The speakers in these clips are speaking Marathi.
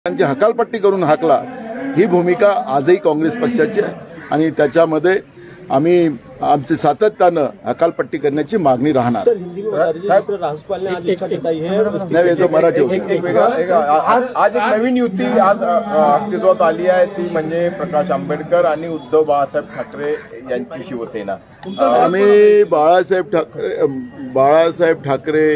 त्यांची हकालपट्टी करून हाकला, ही भूमिका आजही काँग्रेस पक्षाची आहे आणि त्याच्यामध्ये आम्ही आमची सातत्यानं हकालपट्टी करण्याची मागणी राहणार। आज एक नवीन युती आज अस्तित्वात आली आहे, ती म्हणजे प्रकाश आंबेडकर आणि उद्धव बाळासाहेब ठाकरे यांची शिवसेना। आम्ही बाळासाहेब ठाकरे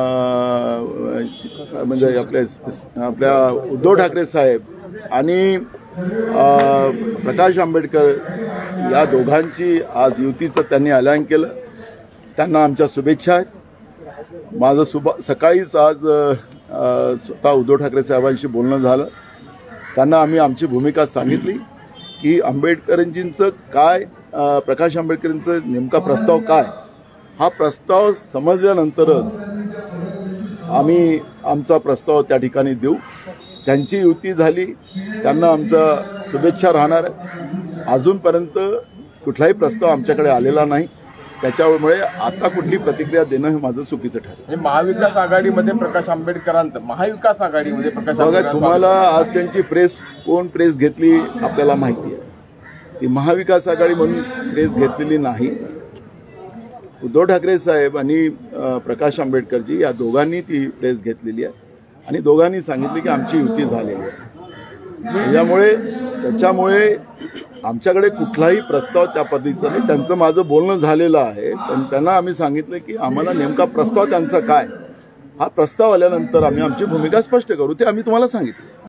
म्हणजे आपल्या उद्धव ठाकरे साहेब आणि प्रकाश आंबेडकर या दोघांची आज युतीचं त्यांनी ऐलान केलं। त्यांना आमच्या शुभेच्छा आहेत। माझं सकाळीच आज स्वतः उद्धव ठाकरे साहेबांशी बोलणं झालं। त्यांना आम्ही आमची भूमिका सांगितली की आंबेडकरांजींचं काय, प्रकाश आंबेडकरांचं नेमका प्रस्ताव काय, हा प्रस्ताव समजल्यानंतरच आम्ही आमचा प्रस्ताव त्या ठिकाणी देऊ। त्यांची युती झाली, त्यांना आमच्या शुभेच्छा राहणार आहेत। अजूनपर्यंत कुठलाही प्रस्ताव आमच्याकडे आलेला नाही, त्याच्यामुळे आता कुठली प्रतिक्रिया देणं हे माझं चुकीचं ठरेल। महाविकास आघाडीमध्ये प्रकाश आंबेडकरांचं, महाविकास आघाडीमध्ये प्रकाश बघा, तुम्हाला आज त्यांची कोण प्रेस घेतली आपल्याला माहिती आहे। ती महाविकास आघाडी म्हणून प्रेस घेतलेली नाही। उद्धव ठाकरे साहेब आणि प्रकाश आंबेडकरजी या दोघांनी ती प्रेस घेतलेली आहे आणि दोघांनी सांगितले की आमची युती झालेली आहे। त्याच्यामुळे आमच्याकडे कुठलाही प्रस्ताव त्या पद्धतीचा नाही। त्यांचं माझं बोलणं झालेलं आहे, पण त्यांना आम्ही सांगितलं की आम्हाला नेमका प्रस्ताव त्यांचा काय, हा प्रस्ताव आल्यानंतर आम्ही आमची भूमिका स्पष्ट करू, ते आम्ही तुम्हाला सांगितलं।